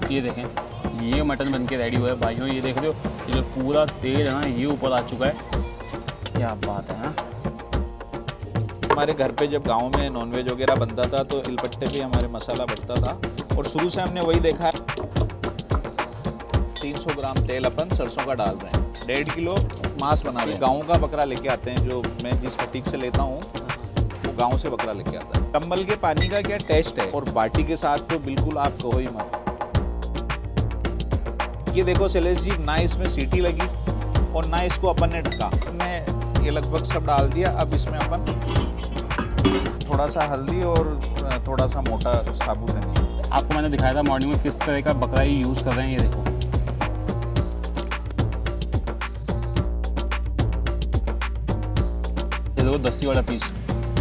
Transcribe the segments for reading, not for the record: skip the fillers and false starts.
ये देखें, ये मटन बन के रेडी हुआ है भाइयों। ये देख रहे हो, ये जो पूरा तेल है ना ये ऊपर आ चुका है। क्या बात है ना। हमारे घर पे जब गांव में नॉनवेज वगैरह बनता था तो सिलबट्टे पे हमारे मसाला बढ़ता था और शुरू से हमने वही देखा है। 300 ग्राम तेल अपन सरसों का डाल रहे हैं, 1.5 किलो मांस बना रहे हैं। गाँव का बकरा लेके आते हैं, जो मैं जिस फटीक से लेता हूँ वो गाँव से बकरा लेके आता है। कंबल के पानी का क्या टेस्ट है, और बाटी के साथ तो बिल्कुल आप कहो ही मत। ये देखो शैलेश जी, ना इसमें सीटी लगी और ना इसको अपन ने ढका। हमने ये लगभग सब डाल दिया। अब इसमें अपन थोड़ा सा हल्दी और थोड़ा सा मोटा साबुत धनिया। आपको मैंने दिखाया था मॉर्निंग में किस तरह का बकरा ये यूज़ कर रहे हैं। ये देखो, ये देखो दस्ती वाला पीस।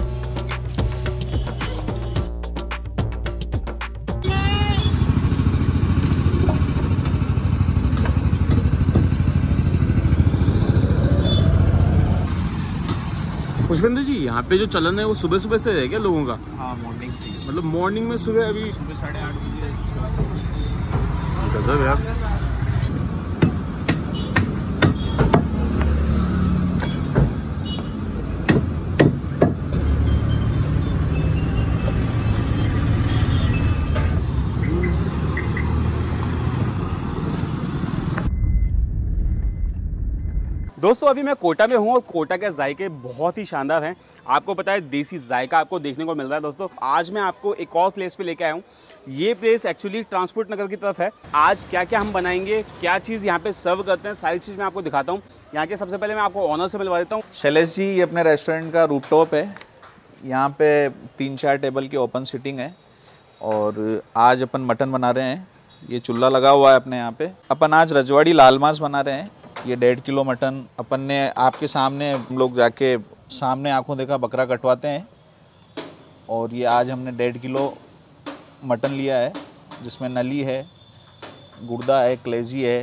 पुष्पेंद्र जी, यहाँ पे जो चलन है वो सुबह सुबह से है क्या लोगों का? हाँ, मॉर्निंग से। मतलब मॉर्निंग में सुबह अभी सुबह 8:30 बजे। गजब यार। दोस्तों अभी मैं कोटा में हूँ और कोटा के जायके बहुत ही शानदार हैं। आपको पता है देसी जायका आपको देखने को मिल रहा है। दोस्तों आज मैं आपको एक और प्लेस पे लेके आया हूँ। ये प्लेस एक्चुअली ट्रांसपोर्ट नगर की तरफ है। आज क्या क्या हम बनाएंगे, क्या चीज़ यहाँ पे सर्व करते हैं, सारी चीज़ मैं आपको दिखाता हूँ। यहाँ के सबसे पहले मैं आपको ऑनर से मिलवा देता हूँ। शैलेश जी, ये अपने रेस्टोरेंट का रूफटॉप है। यहाँ पे 3-4 टेबल की ओपन सीटिंग है और आज अपन मटन बना रहे हैं। ये चूल्हा लगा हुआ है अपने यहाँ पे। अपन आज रजवाड़ी लाल मांस बना रहे हैं। ये 1.5 किलो मटन अपन ने आपके सामने, हम लोग जाके सामने आंखों देखा बकरा कटवाते हैं। और ये आज हमने 1.5 किलो मटन लिया है, जिसमें नली है, गुर्दा है, कलेजी है।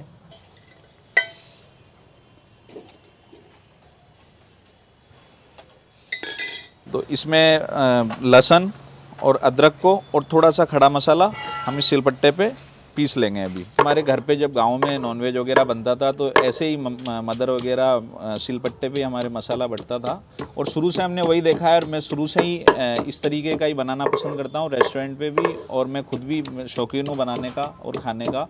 तो इसमें लहसुन और अदरक को और थोड़ा सा खड़ा मसाला हम इस सिलबट्टे पे पीस लेंगे। अभी हमारे घर पे जब गांव में नॉनवेज वगैरह बनता था तो ऐसे ही मदर वगैरह सिलबट्टे पे हमारे मसाला बढ़ता था और शुरू से हमने वही देखा है। और मैं शुरू से ही इस तरीके का ही बनाना पसंद करता हूँ रेस्टोरेंट पे भी, और मैं खुद भी शौकीन हूँ बनाने का और खाने का।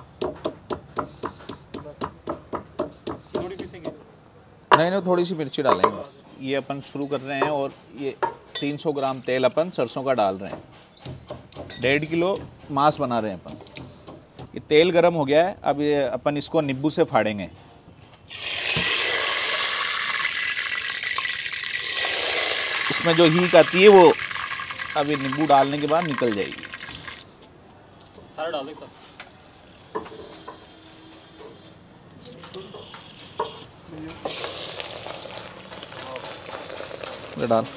नहीं, थोड़ी सी मिर्ची डालेंगे। ये अपन शुरू कर रहे हैं और ये 300 ग्राम तेल अपन सरसों का डाल रहे हैं। 1.5 किलो मांस बना रहे हैं अपन। ये तेल गरम हो गया है। अब ये अपन इसको नींबू से फाड़ेंगे। इसमें जो हीट आती है वो अब ये नींबू डालने के बाद निकल जाएगी। सारा डाल दें सब डाल।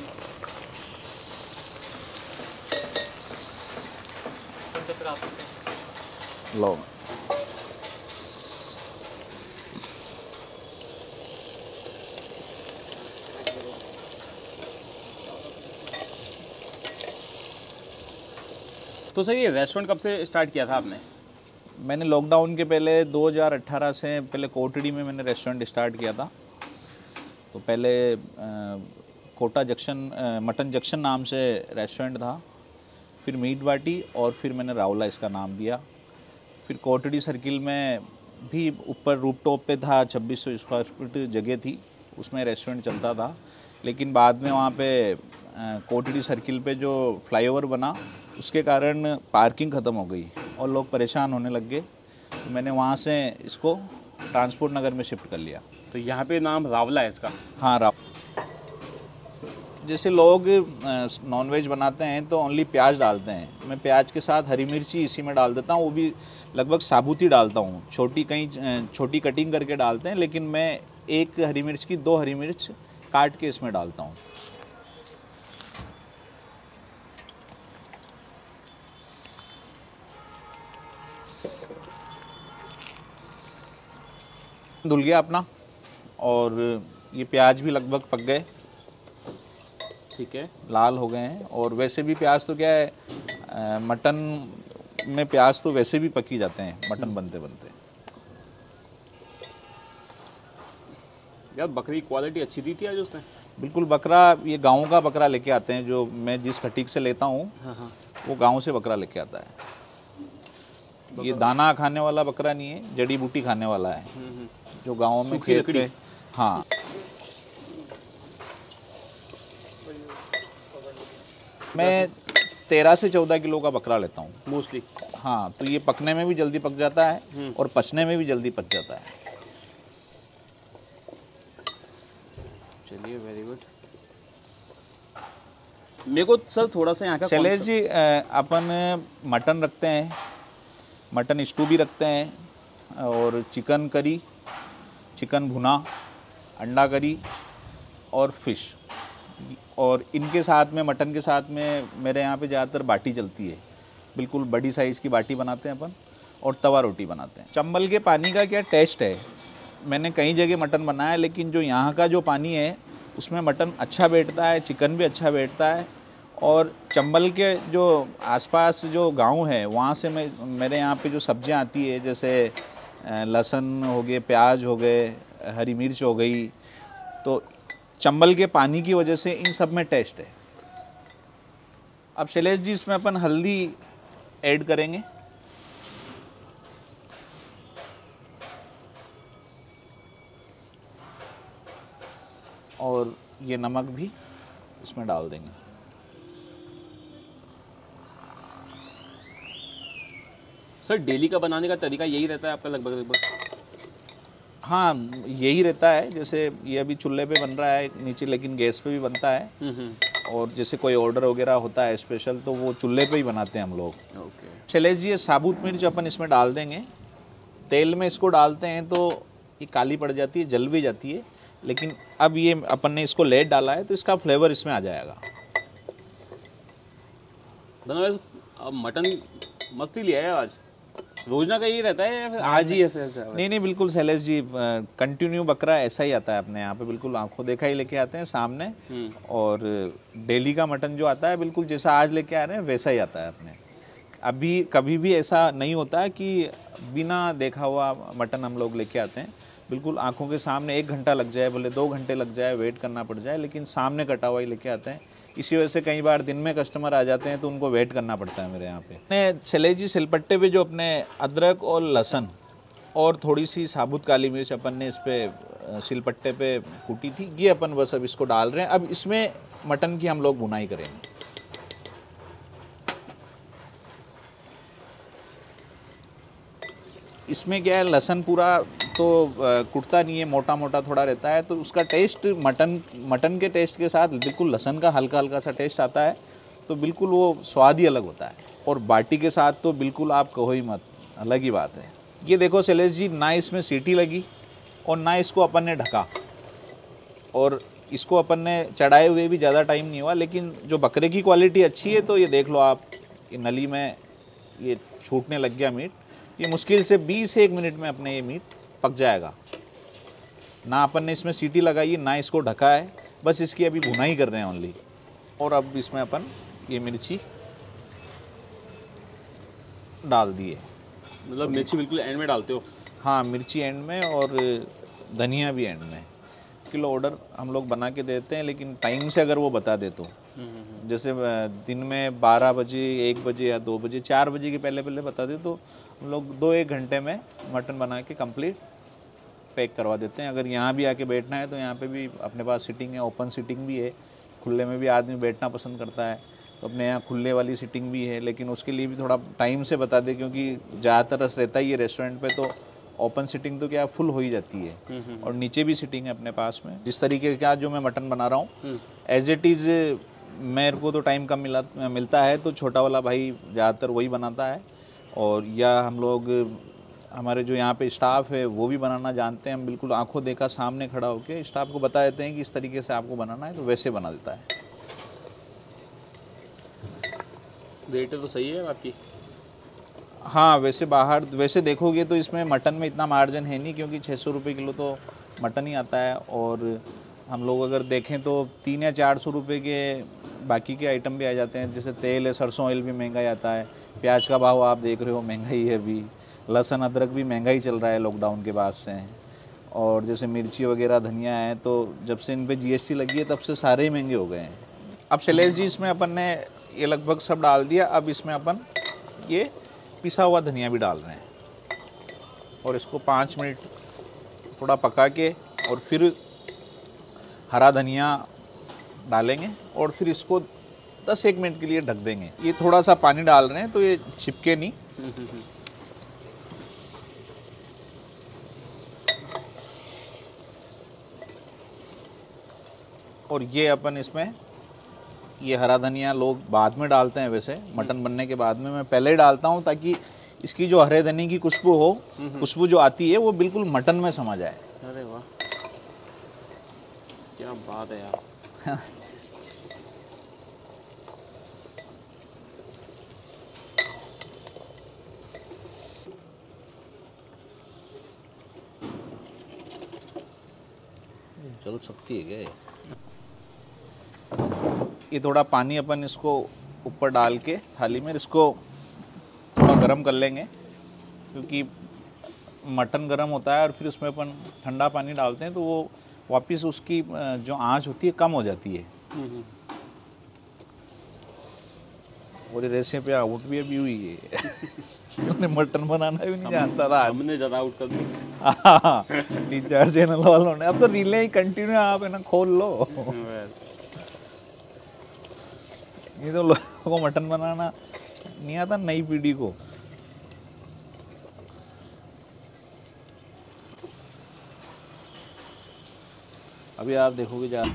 लो, तो सर ये रेस्टोरेंट कब से स्टार्ट किया था आपने? मैंने लॉकडाउन के पहले 2018 से पहले कोटड़ी में मैंने रेस्टोरेंट स्टार्ट किया था। तो पहले कोटा जंक्शन, मटन जंक्शन नाम से रेस्टोरेंट था, फिर मीट बाटी, और फिर मैंने रावला इसका नाम दिया। फिर कोटड़ी सर्किल में भी ऊपर रूफटॉप पे था, 2600 स्क्वायर फीट जगह थी, उसमें रेस्टोरेंट चलता था। लेकिन बाद में वहाँ पे कोटड़ी सर्किल पे जो फ्लाईओवर बना उसके कारण पार्किंग ख़त्म हो गई और लोग परेशान होने लग गए। तो मैंने वहाँ से इसको ट्रांसपोर्ट नगर में शिफ्ट कर लिया। तो यहाँ पे नाम रावला है इसका? हाँ, जैसे लोग नॉनवेज बनाते हैं तो ओनली प्याज डालते हैं, मैं प्याज के साथ हरी मिर्ची इसी में डाल देता हूँ। वो भी लगभग साबुत ही डालता हूँ, छोटी कटिंग करके डालते हैं, लेकिन मैं एक हरी मिर्च की 2 हरी मिर्च काट के इसमें डालता हूँ। धुल गया अपना, और ये प्याज भी लगभग पक गए, ठीक है, लाल हो गए हैं। और वैसे भी प्याज तो क्या है, मटन में प्याज तो वैसे भी पक ही जाते हैं मटन बनते बनते। यार बकरी क्वालिटी अच्छी दी थी आज उसने। बिल्कुल, बकरा ये गाँव का बकरा लेके आते हैं, जो मैं जिस खटीक से लेता हूँ हाँ। वो गाँव से बकरा लेके आता है। ये दाना खाने वाला बकरा नहीं है, जड़ी बूटी खाने वाला है, जो गाँव में खेत पे। हाँ, मैं 13 से 14 किलो का बकरा लेता हूँ मोस्टली। हाँ, तो ये पकने में भी जल्दी पक जाता है और पचने में भी जल्दी पच जाता है। चलिए, वेरी गुड। मेरे को सर थोड़ा सा यहाँ का शैलेश जी, अपन मटन रखते हैं, मटन स्टू भी रखते हैं, और चिकन करी, चिकन भुना, अंडा करी और फिश। और इनके साथ में, मटन के साथ में मेरे यहाँ पे ज़्यादातर बाटी चलती है। बिल्कुल बड़ी साइज़ की बाटी बनाते हैं अपन, और तवा रोटी बनाते हैं। चंबल के पानी का क्या टेस्ट है, मैंने कई जगह मटन बनाया, लेकिन जो यहाँ का जो पानी है उसमें मटन अच्छा बैठता है, चिकन भी अच्छा बैठता है। और चंबल के जो आसपास जो गांव है वहाँ से मेरे यहाँ पे जो सब्जियाँ आती है, जैसे लहसुन हो गए, प्याज हो गए, हरी मिर्च हो गई, तो चंबल के पानी की वजह से इन सब में टेस्ट है। अब शैलेश जी, इसमें अपन हल्दी ऐड करेंगे। और ये नमक भी इसमें डाल देंगे। सर डेली का बनाने का तरीका यही रहता है आपका लगभग? हाँ, यही रहता है। जैसे ये अभी चूल्हे पे बन रहा है नीचे, लेकिन गैस पे भी बनता है। और जैसे कोई ऑर्डर वगैरह होता है स्पेशल, तो वो चूल्हे पे ही बनाते हैं हम लोग। ओके। शैलेश जी, ये साबुत मिर्च अपन इसमें डाल देंगे। तेल में इसको डालते हैं तो ये काली पड़ जाती है, जल भी जाती है, लेकिन अब ये अपन ने इसको लेट डाला है तो इसका फ्लेवर इसमें आ जाएगा। अब मटन मस्ती लिया है आज, रोजना का यही रहता है या फिर आज ही ऐसा ऐसा? नहीं, बिल्कुल शैलेश जी, कंटिन्यू बकरा ऐसा ही आता है अपने यहाँ पे, बिल्कुल आंखों देखा ही लेके आते हैं सामने। और डेली का मटन जो आता है बिल्कुल जैसा आज लेके आ रहे हैं वैसा ही आता है अपने। अभी कभी भी ऐसा नहीं होता है कि बिना देखा हुआ मटन हम लोग लेके आते हैं। बिल्कुल आंखों के सामने, 1 घंटा लग जाए, भले 2 घंटे लग जाए, वेट करना पड़ जाए, लेकिन सामने कटा हुआ ही लेके आते हैं। इसी वजह से कई बार दिन में कस्टमर आ जाते हैं तो उनको वेट करना पड़ता है मेरे यहाँ पे। ने शैलेश जी, सिलपट्टे पे जो अपने अदरक और लहसुन और थोड़ी सी साबुत काली मिर्च अपन ने इस पे सिलपट्टे पे कूटी थी, ये अपन बस अब इसको डाल रहे हैं। अब इसमें मटन की हम लोग भुनाई करेंगे। इसमें क्या है, लहसुन पूरा तो कुटता नहीं है, मोटा मोटा थोड़ा रहता है, तो उसका टेस्ट मटन के टेस्ट के साथ बिल्कुल लहसुन का हल्का हल्का सा टेस्ट आता है, तो बिल्कुल वो स्वाद ही अलग होता है। और बाटी के साथ तो बिल्कुल आप कहो ही मत, अलग ही बात है। ये देखो शैलेश जी, ना इसमें सीटी लगी और ना इसको अपन ने ढका, और इसको अपन ने चढ़ाए हुए भी ज़्यादा टाइम नहीं हुआ, लेकिन जो बकरे की क्वालिटी अच्छी है, तो ये देख लो आप, ये नली में ये छूटने लग गया मीट। ये मुश्किल से 20 से 1 मिनट में अपने ये मीट पक जाएगा। ना अपन ने इसमें सीटी लगाई है, ना इसको ढका है, बस इसकी अभी भुनाई कर रहे हैं ओनली। और अब इसमें अपन ये मिर्ची डाल दिए। मतलब मिर्ची बिल्कुल एंड में डालते हो? हाँ, मिर्ची एंड में और धनिया भी एंड में। किलो ऑर्डर हम लोग बना के देते हैं, लेकिन टाइम से अगर वो बता दे तो, जैसे दिन में 12 बजे, 1 बजे या 2 बजे, 4 बजे के पहले पहले बता दे तो हम लोग 2-1 घंटे में मटन बना के कंप्लीट पैक करवा देते हैं। अगर यहाँ भी आके बैठना है तो यहाँ पे भी अपने पास सीटिंग है, ओपन सीटिंग भी है। खुले में भी आदमी बैठना पसंद करता है, तो अपने यहाँ खुले वाली सीटिंग भी है, लेकिन उसके लिए भी थोड़ा टाइम से बता दे, क्योंकि ज़्यादातर रस रहता ही है रेस्टोरेंट पे, तो ओपन सीटिंग तो क्या फुल हो ही जाती है। और नीचे भी सीटिंग है अपने पास में। जिस तरीके का जो मैं मटन बना रहा हूँ, एज इट इज़, मेरे को तो टाइम कम मिलता है, तो छोटा वाला भाई ज़्यादातर वही बनाता है। और या हम लोग, हमारे जो यहाँ पे स्टाफ है वो भी बनाना जानते हैं। हम बिल्कुल आंखों देखा सामने खड़ा होकर स्टाफ को बता देते हैं कि इस तरीके से आपको बनाना है, तो वैसे बना देता है। रेट तो सही है आपकी? हाँ, वैसे देखोगे तो इसमें मटन में इतना मार्जिन है नहीं, क्योंकि 600 रुपये किलो तो मटन ही आता है। और हम लोग अगर देखें तो 300 या 400 रुपये के बाकी के आइटम भी आ जाते हैं, जैसे तेल है, सरसों ऑयल भी महंगा आता है, प्याज का भाव आप देख रहे हो महंगा ही है अभी, लहसुन अदरक भी महंगा ही चल रहा है लॉकडाउन के बाद से, और जैसे मिर्ची वगैरह धनिया है, तो जब से इन पे जीएसटी लगी है तब से सारे ही महंगे हो गए हैं। अब शैलेश जी इसमें अपन ने ये लगभग सब डाल दिया। अब इसमें अपन ये पिसा हुआ धनिया भी डाल रहे हैं और इसको 5 मिनट थोड़ा पका के और फिर हरा धनिया डालेंगे और फिर इसको 10-1 मिनट के लिए ढक देंगे। ये थोड़ा सा पानी डाल रहे हैं तो ये चिपके नहीं। और ये अपन इसमें ये हरा धनिया लोग बाद में डालते हैं, वैसे मटन बनने के बाद में मैं पहले ही डालता हूँ ताकि इसकी जो हरे धनिया की खुशबू हो, खुशबू जो आती है वो बिल्कुल मटन में समा जाए। अरे वाह, क्या बात है यार। जल सकती है क्या ये थोड़ा पानी अपन इसको ऊपर डाल के थाली में इसको थोड़ा गर्म कर लेंगे, क्योंकि मटन गर्म होता है और फिर उसमें अपन ठंडा पानी डालते हैं तो वो वापस उसकी जो आंच होती है कम हो जाती है। और ये रेसिपी आउट भी अभी हुई है। उसने मटन बनाना भी नहीं जानता था, हमने ज़्यादा आउट कर दिया। 3-4 चैनल वालों ने। अब तो रीलें ही कंटिन्यू आप है ना खोल लो। ये तो लोगों को मटन बनाना नहीं आता, नई पीढ़ी को। अभी आप देखोगे जा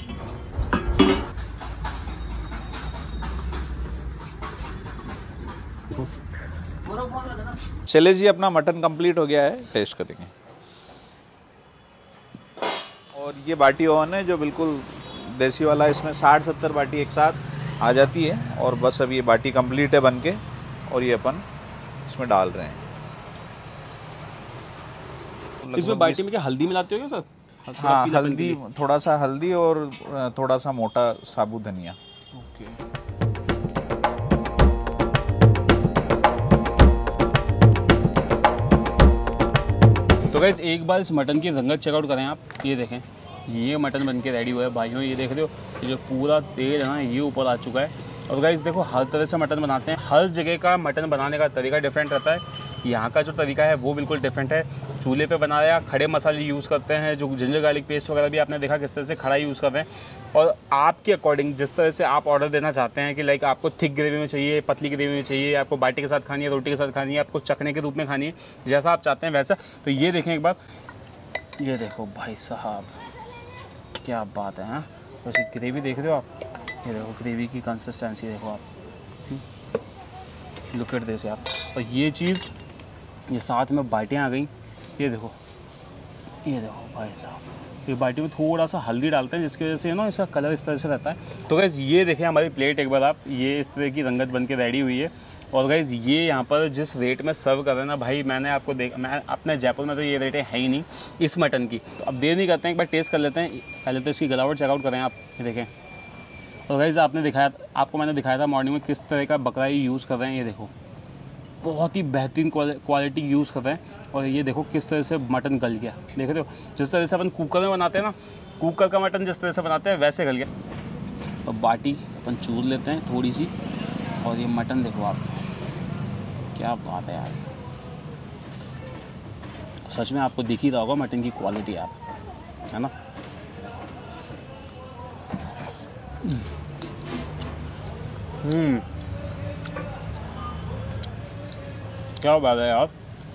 चले जी, अपना मटन कंप्लीट हो गया है, टेस्ट करेंगे। और ये बाटी ओवन है जो बिल्कुल देसी वाला, इसमें 60-70 बाटी एक साथ आ जाती है। और बस अब ये बाटी कंप्लीट है बनके और ये अपन इसमें डाल रहे हैं। इसमें बाटी में क्या हल्दी मिलाते हो क्या सर? हाँ, हल्दी, थोड़ा सा हल्दी और थोड़ा सा मोटा साबुत धनिया। ओके। तो गाइस एक बार इस मटन की रंगत चेकआउट करें आप। ये देखें, ये मटन बन के रेडी हुआ है भाइयों। ये देख रहे हो, ये जो पूरा तेल है ना ये ऊपर आ चुका है। और गाइस देखो, हर तरह से मटन बनाते हैं, हर जगह का मटन बनाने का तरीका डिफरेंट रहता है। यहाँ का जो तरीका है वो बिल्कुल डिफरेंट है। चूल्हे पे बनाया, खड़े मसाले यूज़ करते हैं, जो जिंजर गार्लिक पेस्ट वगैरह भी आपने देखा किस तरह से खड़ा यूज़ कर रहे हैं। और आपके अकॉर्डिंग जिस तरह से आप ऑर्डर देना चाहते हैं कि लाइक आपको थिक ग्रेवी में चाहिए, पतली ग्रेवी में चाहिए, आपको बाटी के साथ खानी है, रोटी के साथ खानी है, आपको चखने के रूप में खानी है, जैसा आप चाहते हैं वैसा। तो ये देखें एक बार, ये देखो भाई साहब, क्या बात है। हाँ, तो ग्रेवी देख रहे हो आप, ये देखो ग्रेवी की कंसिस्टेंसी देखो आप, लुक एट दिस यार। और ये चीज़, ये साथ में बाटियाँ आ गई, ये देखो भाई साहब। ये बाटी में थोड़ा सा हल्दी डालते हैं जिसकी वजह से ना इसका कलर इस तरह से रहता है। तो गाइज़ ये देखें हमारी प्लेट एक बार आप, ये इस तरह की रंगत बन के रेडी हुई है। और गाइज़ ये यहाँ पर जिस रेट में सर्व कर रहे हैं ना भाई, मैंने आपको मैं अपने जयपुर में तो ये रेट है ही नहीं इस मटन की। तो अब देर नहीं करते हैं, एक बार टेस्ट कर लेते हैं। पहले तो इसकी गलावट चेकआउट करें आप, ये देखें। और गाइज़ आपको मैंने दिखाया था मॉर्निंग में किस तरह का बकरा यूज़ कर रहे हैं। ये देखो, बहुत ही बेहतरीन क्वालिटी यूज़ कर रहे हैं। और ये देखो किस तरह से मटन गल गया, देख रहे हो। जिस तरह से अपन कुकर में बनाते हैं ना, कुकर का मटन जिस तरह से बनाते हैं वैसे गल गया। और बाटी अपन चूर लेते हैं थोड़ी सी, और ये मटन देखो आप, क्या बात है यार। सच में आपको दिख ही रहा होगा मटन की क्वालिटी यार, है ना। क्या बात है यार,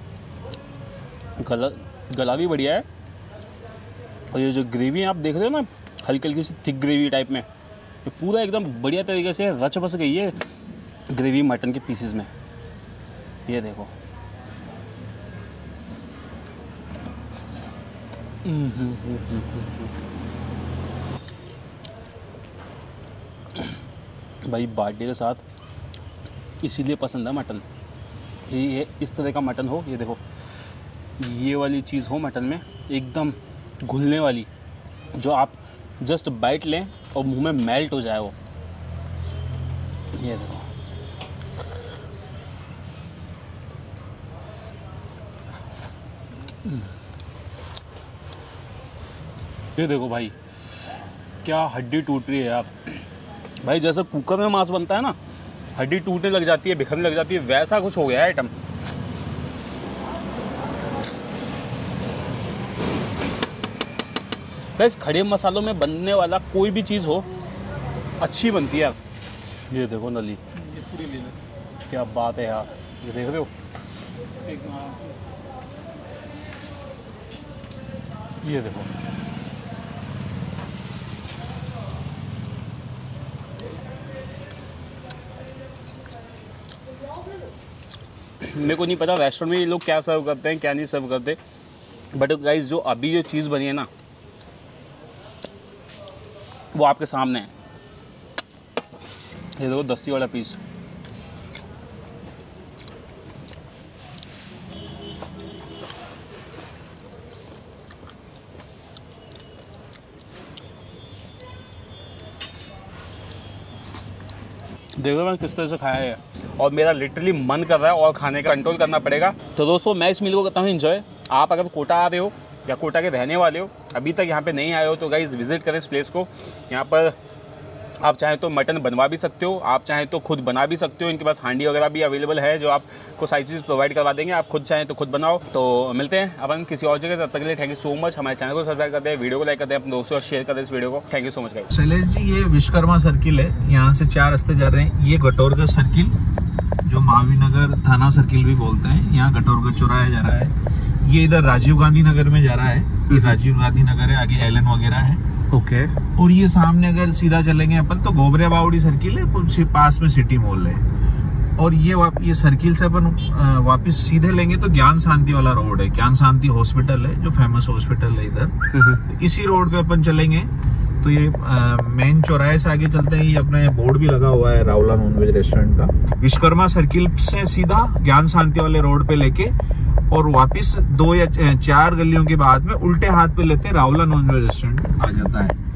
गला भी बढ़िया है। और ये जो ग्रेवी आप देख रहे हो ना, हल्की हल्की सी थिक ग्रेवी टाइप में, ये पूरा एकदम बढ़िया तरीके से रच बस गई है ग्रेवी मटन के पीसेस में। ये देखो, भाई बाटी के साथ इसीलिए पसंद है मटन। ये इस तरह का मटन हो, ये देखो ये वाली चीज़ हो मटन में, एकदम घुलने वाली, जो आप जस्ट बाइट लें और मुंह में मेल्ट हो जाए वो। ये देखो, ये देखो भाई, क्या हड्डी टूट रही है यार भाई। जैसे कुकर में मांस बनता है ना, हड्डी टूटने लग जाती है, बिखरने लग जाती है, वैसा कुछ हो गया है आइटम। बस खड़े मसालों में बनने वाला कोई भी चीज़ हो अच्छी बनती है यार। ये देखो नली, ये पूरी ले लो। क्या बात है यार, ये देख रहे हो, ये देखो। मेरे को नहीं पता रेस्टोरेंट में ये लोग क्या सर्व करते हैं, क्या नहीं सर्व करते, बट गाइस जो अभी जो चीज़ बनी है ना, वो आपके सामने है। ये देखो दस्ती वाला पीस, देखो मैंने किस तरह से खाया है, और मेरा लिटरली मन कर रहा है और खाने का कंट्रोल करना पड़ेगा। तो दोस्तों मैं इस मील को करता हूँ एंजॉय। आप अगर कोटा आ रहे हो या कोटा के रहने वाले हो, अभी तक यहाँ पे नहीं आए हो, तो गाइस विजिट करें इस प्लेस को। यहाँ पर आप चाहें तो मटन बनवा भी सकते हो, आप चाहें तो खुद बना भी सकते हो। इनके पास हांडी वगैरह भी अवेलेबल है जो आपको सारी चीज़ प्रोवाइड करवा देंगे। आप खुद चाहें तो खुद बनाओ। तो मिलते हैं अपन किसी और जगह, तब तक के लिए थैंक यू सो मच। हमारे चैनल को सब्सक्राइब कर दें, वीडियो को लाइक कर दें, अपने दोस्तों और शेयर कर दें इस वीडियो को। Thank you so much guys. Shailesh ji, ये विश्वकर्मा सर्किल है, यहाँ से 4 रास्ते जा रहे हैं। ये गटोरगढ़ सर्किल, जो महावीर नगर थाना सर्किल भी बोलते हैं, यहाँ गटोरगढ़ चौराहा जा रहा है। ये इधर राजीव गांधी नगर में जा रहा है, ये राजीव गांधी नगर है, आगे एलन वगैरह है। ओके। और ये सामने अगर सीधा चलेंगे अपन तो गोबरे बावड़ी सर्किल है, उसके पास में सिटी मॉल है। और ये सर्किल से अपन वापस सीधे लेंगे तो ज्ञान शांति वाला रोड है, ज्ञान शांति हॉस्पिटल है, जो फेमस हॉस्पिटल है इधर। इसी रोड पे अपन चलेंगे तो ये मेन चौराहे से आगे चलते हैं। ये अपने बोर्ड भी लगा हुआ है रावला नॉनवेज रेस्टोरेंट का। विश्वकर्मा सर्किल से सीधा ज्ञान शांति वाले रोड पे लेके और वापस 2 या 4 गलियों के बाद में उल्टे हाथ पे लेते हैं रावला नॉनवेज रेस्टोरेंट आ जाता है।